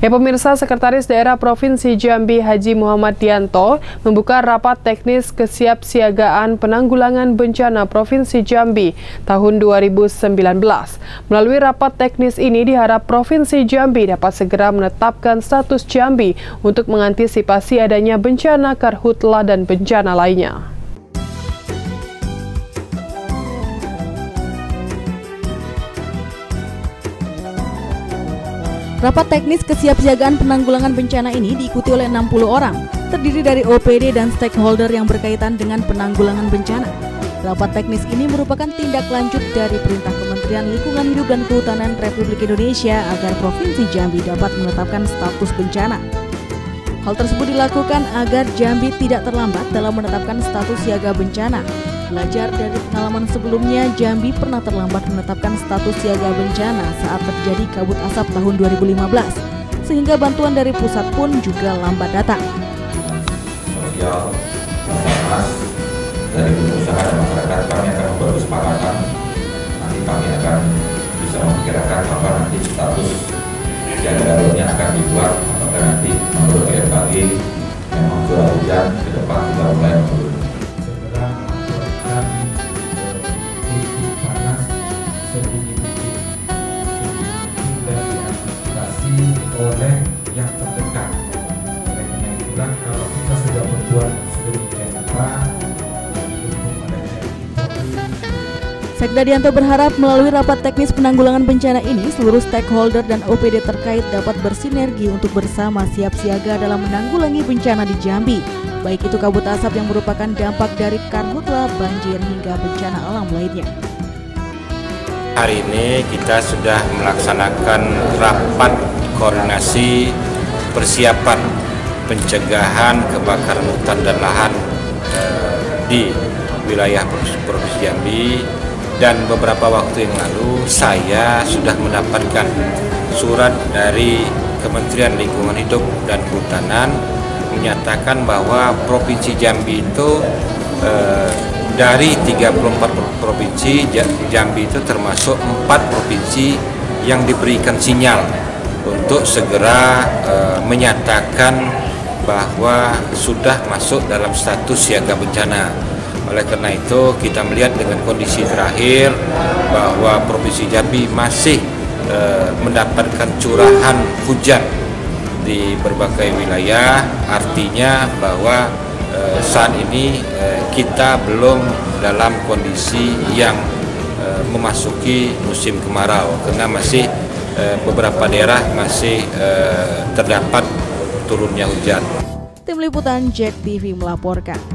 Ya pemirsa, Sekretaris Daerah Provinsi Jambi Haji Muhammad Dianto membuka rapat teknis kesiapsiagaan penanggulangan bencana Provinsi Jambi tahun 2019. Melalui rapat teknis ini diharap Provinsi Jambi dapat segera menetapkan status Jambi untuk mengantisipasi adanya bencana karhutla dan bencana lainnya. Rapat teknis kesiapsiagaan penanggulangan bencana ini diikuti oleh 60 orang, terdiri dari OPD dan stakeholder yang berkaitan dengan penanggulangan bencana. Rapat teknis ini merupakan tindak lanjut dari perintah Kementerian Lingkungan Hidup dan Kehutanan Republik Indonesia agar Provinsi Jambi dapat menetapkan status bencana. Hal tersebut dilakukan agar Jambi tidak terlambat dalam menetapkan status siaga bencana. Belajar dari pengalaman sebelumnya, Jambi pernah terlambat menetapkan status siaga bencana saat terjadi kabut asap tahun 2015, sehingga bantuan dari pusat pun juga lambat datang. Sosial, masyarakat, dari pengusaha dan masyarakat, kami akan membuat kesepakatan. Nanti kami akan bisa memperkirakan kapan nanti status siaga daruratnya akan dibuat, apakah nanti menurut BMKG memang curah hujan ke depan sudah mulai menurun. Oleh yang terdekat. Oleh karena itulah kalau kita sudah berbuat sedemikian rupa, Sekda Dianto berharap melalui rapat teknis penanggulangan bencana ini, seluruh stakeholder dan OPD terkait dapat bersinergi untuk bersama siap siaga dalam menanggulangi bencana di Jambi, baik itu kabut asap yang merupakan dampak dari karhutla, banjir hingga bencana alam lainnya. Hari ini kita sudah melaksanakan rapat koordinasi persiapan pencegahan kebakaran hutan dan lahan di wilayah Provinsi Jambi, dan beberapa waktu yang lalu saya sudah mendapatkan surat dari Kementerian Lingkungan Hidup dan Kehutanan menyatakan bahwa Provinsi Jambi itu dari 34 provinsi, Jambi itu termasuk 4 provinsi yang diberikan sinyal untuk segera menyatakan bahwa sudah masuk dalam status siaga bencana. Oleh karena itu kita melihat dengan kondisi terakhir bahwa Provinsi Jambi masih mendapatkan curahan hujan di berbagai wilayah, artinya bahwa saat ini kita belum dalam kondisi yang memasuki musim kemarau, karena masih beberapa daerah masih terdapat turunnya hujan. Tim Liputan JEK TV melaporkan.